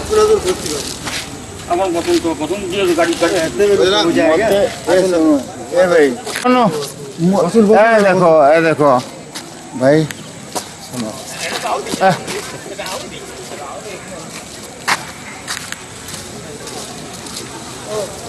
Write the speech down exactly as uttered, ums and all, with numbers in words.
আমার প্রথম তো প্রথম দিয়ে গাড়ি কাটে ए भाई सुनो ए देखो ए देखो भाई सुनो ए